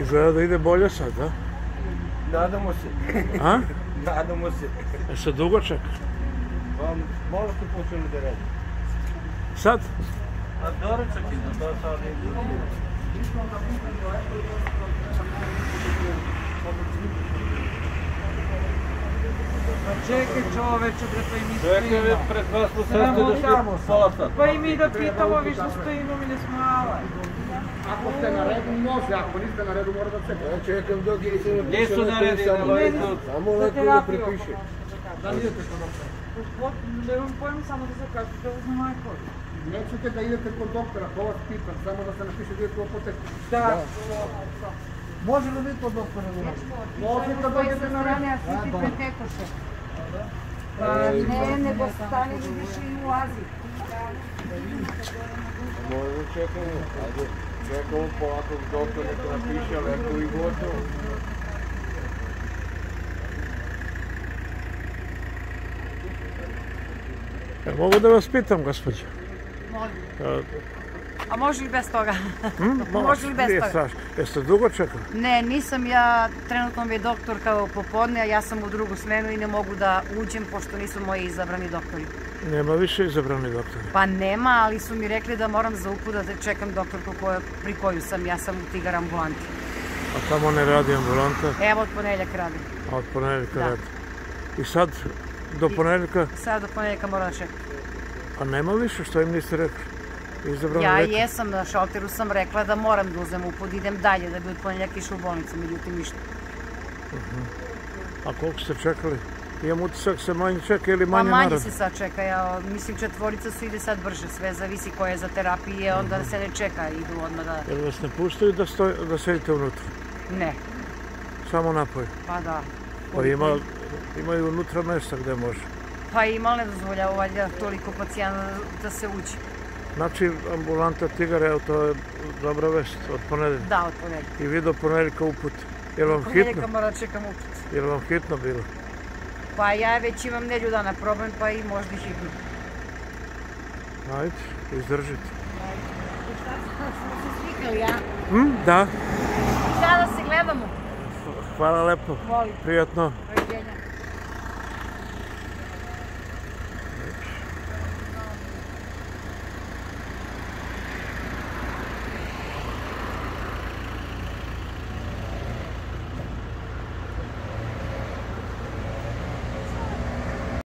Izgleda da ide bolje sad, da? Nadamo se. A? Nadamo se. Se dugo čeka? Malo ste počeli da radi. Sad? A doručak je za to sad je. Čekaj čoveče, bre, pa i mi Čekaj, stojimo. pred vas smo sesti da svi pola sata. Pa i mi da pitamo, vi što stojimo, mi ne smo ala. Ako ste na redu može, ako niste na redu mora da čekate. Ja čekam dok je se Gdje su na redu? Samo lepo da prepiše. Da idete kod doktora. Nemam pojma, samo da se kaže da uzme majko. Nećete da idete kod doktora, to vas pitam, samo da se napiše gdje je tu apoteku. Da. Može li vi kod doktora da dođete? Može da dođete na redu. Ne, nego stane vidiš i ulazi. Možda čekamo, ajde, čekamo polako doktor neka napiše lepo i gotovo. Mogu da vas pitam, gospođo? Molim. A može li bez toga? Može li bez toga? Jeste dugo čekali? Ne, nisam ja, trenutno mi je doktor kao popodne, a ja sam u drugu smenu i ne mogu da uđem pošto nisu moji izabrani doktori. Nema više izabrani doktori? Pa nema, ali su mi rekli da moram za upu da čekam doktorku pri koju sam, ja sam u Tigar ambulanti. A tamo ne radi ambulanta? Evo od ponedjeljak radim. A od ponedjeljka radi? I sad do ponedjeljka? Sad do ponedjeljka moram da čekam. A nema više, što im niste rekli? Ja jesam, na šalteru sam rekla da moram da uzem uput, idem dalje, da bi od ponedjeljaka išla u bolnicu, međutim ništa. A koliko ste čekali? Imam utisak se manje čeka ili manje narod? Pa manje se sad čeka, ja mislim četvorica su ide sad brže, sve zavisi ko je za terapije, onda se ne čeka, idu odmah da... Jel vas ne puštaju da sedite unutra? Ne. Samo napoj? Pa da. Pa imaju unutra mjesta gde može? Pa ima, ali ne dozvoljava valjda toliko pacijenta da se uđe. Znači, ambulanta Tigar, evo to je dobra vest, od ponedjeljka? Da, od ponedjeljka. I vi do ponedjeljka uput. Jel vam hitno? Od ponedjeljka mora da čekam uput. Jel vam hitno bilo? Pa ja već imam nedlju dana problem, pa i možda i hitno. Ajde, izdržite. Šta smo se svikali, ja? Da. Sada se gledamo. Hvala lepo. Volim. Prijatno.